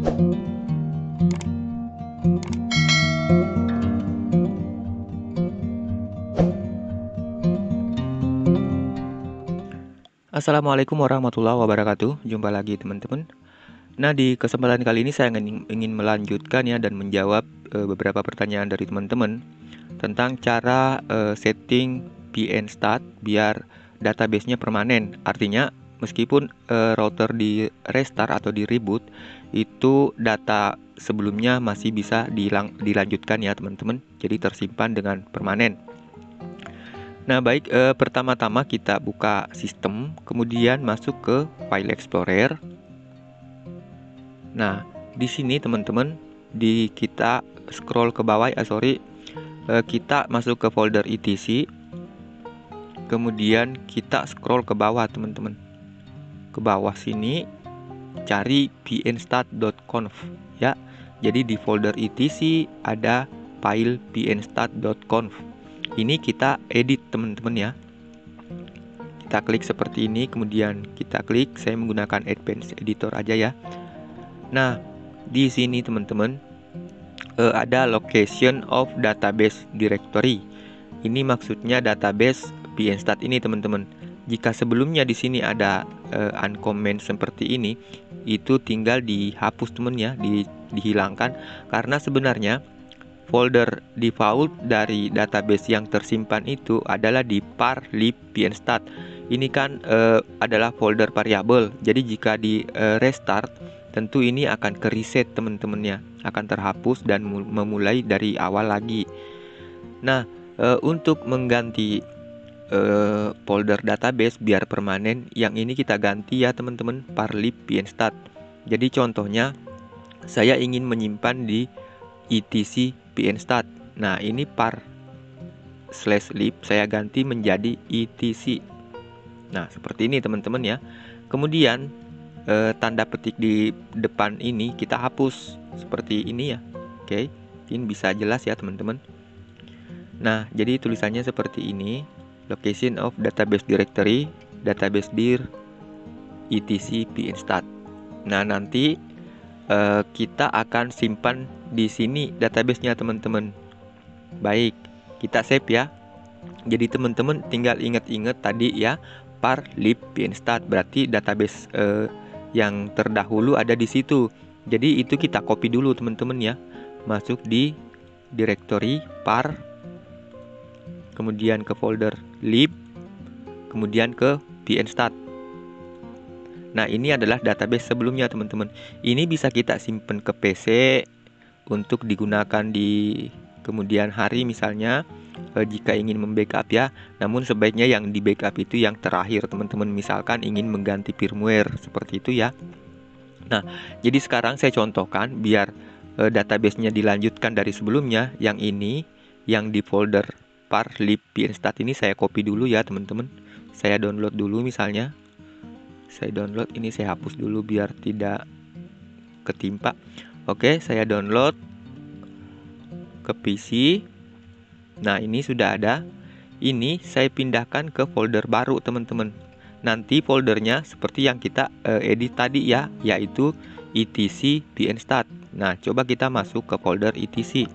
Assalamualaikum warahmatullahi wabarakatuh. Jumpa lagi teman-teman. Nah, di kesempatan kali ini saya ingin melanjutkan ya dan menjawab beberapa pertanyaan dari teman-teman tentang cara setting PNStat biar database-nya permanen. Artinya meskipun router di restart atau di reboot, itu data sebelumnya masih bisa dilanjutkan ya teman-teman. Jadi tersimpan dengan permanen. Nah, baik, pertama-tama kita buka sistem, kemudian masuk ke File Explorer. Nah, di sini teman-teman, kita scroll ke bawah, kita masuk ke folder etc. Kemudian kita scroll ke bawah teman-teman. Ke bawah sini cari pnstat.conf ya. Jadi di folder etc ada file pnstat.conf. Ini kita edit teman-teman ya. Kita klik seperti ini, kemudian kita klik, saya menggunakan Advanced Editor aja ya. Nah, di sini teman-teman ada location of database directory. Ini maksudnya database PNStat ini teman-teman. Jika sebelumnya di sini ada uncomment seperti ini, itu tinggal dihapus teman ya, dihilangkan, karena sebenarnya folder default dari database yang tersimpan itu adalah di par lib pnstat. Ini kan adalah folder variabel. Jadi jika di restart, tentu ini akan ke reset teman-teman ya, akan terhapus dan memulai dari awal lagi. Nah, untuk mengganti folder database biar permanen, yang ini kita ganti ya teman-teman, par lib pnstat. Jadi contohnya saya ingin menyimpan di etc pnstat. Nah, ini par/lib saya ganti menjadi etc. Nah, seperti ini teman-teman ya. Kemudian tanda petik di depan ini kita hapus seperti ini ya. Oke, ini bisa jelas ya teman-teman. Nah, jadi tulisannya seperti ini. Location of database directory, database dir etc pnstat. Nah, nanti kita akan simpan di sini database-nya teman-teman. Baik, kita save ya. Jadi teman-teman tinggal ingat-ingat tadi ya, par lib pnstat, berarti database yang terdahulu ada di situ. Jadi itu kita copy dulu teman-teman ya. Masuk di directory par, kemudian ke folder lib, kemudian ke pnstat. Nah, ini adalah database sebelumnya teman-teman. Ini bisa kita simpan ke PC untuk digunakan di kemudian hari misalnya, jika ingin membackup ya. Namun sebaiknya yang di backup itu yang terakhir teman-teman, misalkan ingin mengganti firmware seperti itu ya. Nah, jadi sekarang saya contohkan biar database-nya dilanjutkan dari sebelumnya. Yang ini, yang di folder par lib pnstat ini saya copy dulu ya teman-teman. Saya download dulu misalnya. Saya download, ini saya hapus dulu biar tidak ketimpa. Oke, saya download ke PC. Nah, ini sudah ada. Ini saya pindahkan ke folder baru teman-teman. Nanti foldernya seperti yang kita edit tadi ya, yaitu etc pnstat. Nah, coba kita masuk ke folder etc.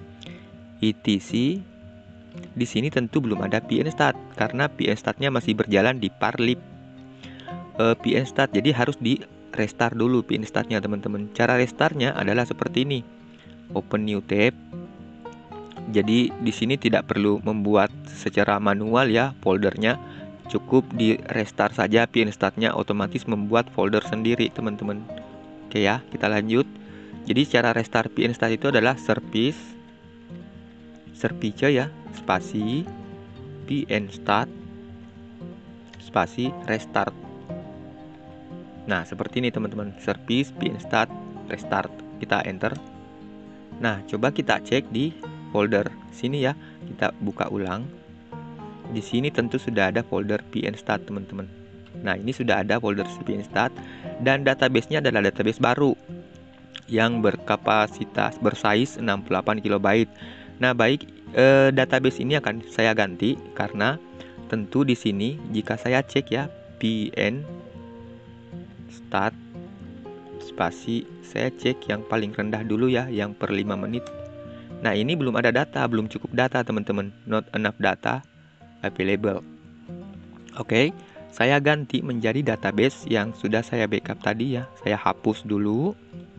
etc. Di sini tentu belum ada pnstat karena pnstatnya masih berjalan di par lib pnstat. Jadi harus di restart dulu pnstatnya teman-teman. Cara restartnya adalah seperti ini. Open new tab. Jadi di sini tidak perlu membuat secara manual ya foldernya. Cukup di restart saja pnstatnya, otomatis membuat folder sendiri teman-teman. Oke ya, kita lanjut. Jadi cara restart pnstat itu adalah service ya, spasi pnstat spasi restart. Nah, seperti ini teman-teman, service pnstat restart. Kita enter. Nah, coba kita cek di folder sini ya. Kita buka ulang. Di sini tentu sudah ada folder pnstat teman-teman. Nah, ini sudah ada folder pnstat dan database-nya adalah database baru yang berkapasitas bersize 68 KB. Nah, baik, database ini akan saya ganti karena tentu di sini jika saya cek ya pnstat spasi, saya cek yang paling rendah dulu ya, yang per 5 menit. Nah, ini belum ada data, belum cukup data teman-teman. Not enough data available. Oke, saya ganti menjadi database yang sudah saya backup tadi ya. Saya hapus dulu.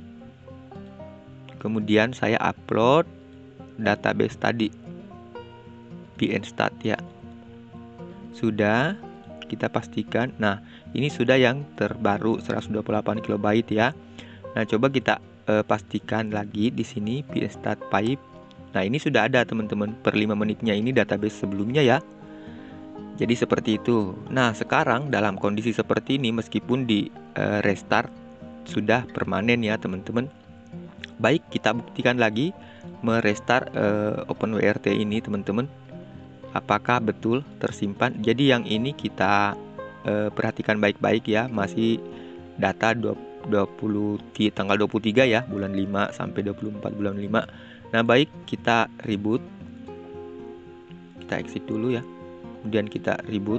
Kemudian saya upload database tadi, pnstat ya. Sudah, kita pastikan. Nah, ini sudah yang terbaru 128 KB ya. Nah, coba kita pastikan lagi di sini pnstat pipe. Nah, ini sudah ada teman-teman, per 5 menitnya ini database sebelumnya ya. Jadi seperti itu. Nah, sekarang dalam kondisi seperti ini, meskipun di restart sudah permanen ya teman-teman. Baik, kita buktikan lagi merestart OpenWRT ini teman-teman. Apakah betul tersimpan? Jadi yang ini kita perhatikan baik-baik ya, masih data tanggal 23 ya, bulan 5 sampai 24 bulan 5. Nah, baik, kita reboot. Kita exit dulu ya. Kemudian kita reboot.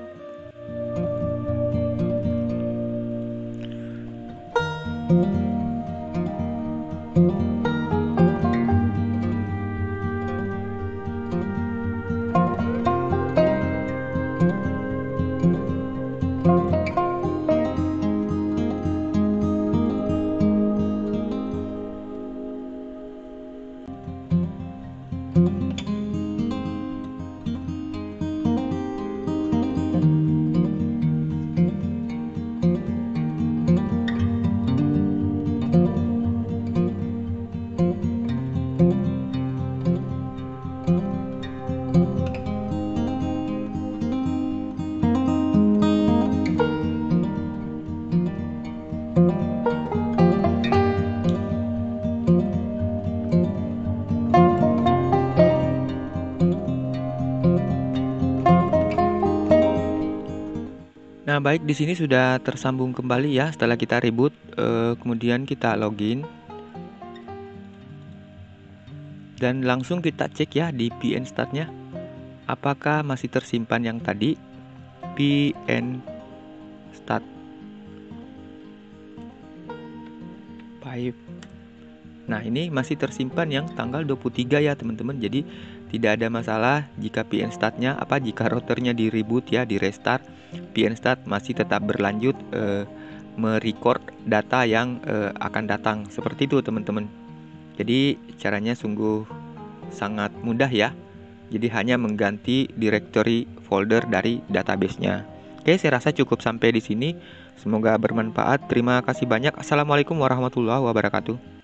Nah, baik, di sini sudah tersambung kembali ya setelah kita reboot. Kemudian kita login dan langsung kita cek ya di pnstat-nya apakah masih tersimpan yang tadi pnstat pipe. Nah, ini masih tersimpan yang tanggal 23 ya teman-teman. Jadi tidak ada masalah jika pnstat-nya jika routernya di reboot ya, di restart, pnstat masih tetap berlanjut merecord data yang akan datang. Seperti itu teman-teman. Jadi caranya sungguh sangat mudah ya. Jadi hanya mengganti directory folder dari database-nya. Oke, saya rasa cukup sampai di sini. Semoga bermanfaat. Terima kasih banyak. Assalamualaikum warahmatullahi wabarakatuh.